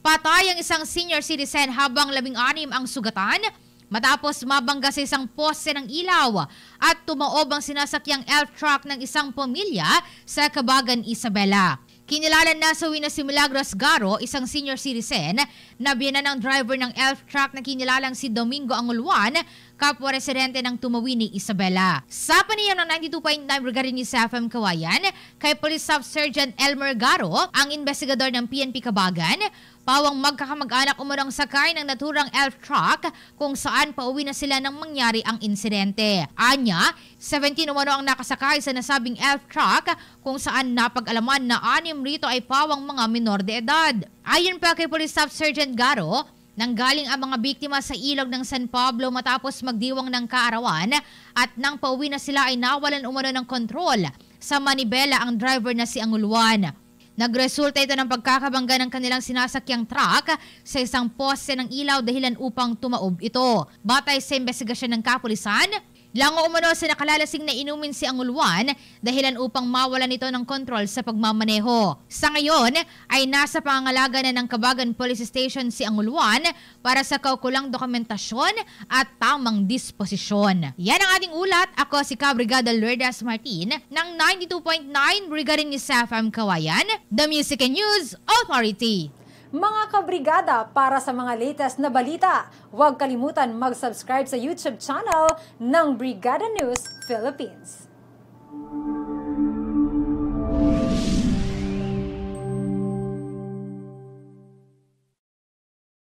Patay ang isang senior citizen habang 16 ang sugatan matapos mabangga sa isang poste ng ilaw at tumaob ang sinasakyang elf truck ng isang pamilya sa Cabagan, Isabela. Kinilala na sa na si Milagros Garo, isang senior citizen, na biyanan ng driver ng elf truck na kinilalang si Domingo Angulwan, kapwa residente ng Tumawini, Isabela. Sa panayam ng 92.9 Brigada News FM Kawayan, kay Police Sub Sergeant Elmer Garo, ang investigador ng PNP Cabagan, pawang magkakamag-anak umarang sakay ng naturang elf truck kung saan pauwi na sila nang mangyari ang insidente. Anya, 17 umano ang nakasakay sa nasabing elf truck kung saan napag-alaman na 6 rito ay pawang mga minor de edad. Ayon pa kay Police Staff Sergeant Garo, nanggaling ang mga biktima sa ilog ng San Pablo matapos magdiwang ng kaarawan at nang pauwi na sila ay nawalan umano ng kontrol sa manibela ang driver na si Angulwan. Nagresulta ito ng pagkakabangga ng kanilang sinasakyang truck sa isang poste ng ilaw dahilan upang tumaob ito. Batay sa investigasyon ng kapulisan, lango umano sa nakalalasing na inumin si Angulwan dahilan upang mawalan ito ng kontrol sa pagmamaneho. Sa ngayon ay nasa pangangalaga na ng Cabagan Police Station si Angulwan para sa kaukulang dokumentasyon at tamang disposisyon. Yan ang ating ulat. Ako si Kabrigada Lourdes Martin ng 92.9 Brigada News FM Kawayan, The Music and News Authority. Mga kabrigada, para sa mga latest na balita, huwag kalimutan mag-subscribe sa YouTube channel ng Brigada News Philippines.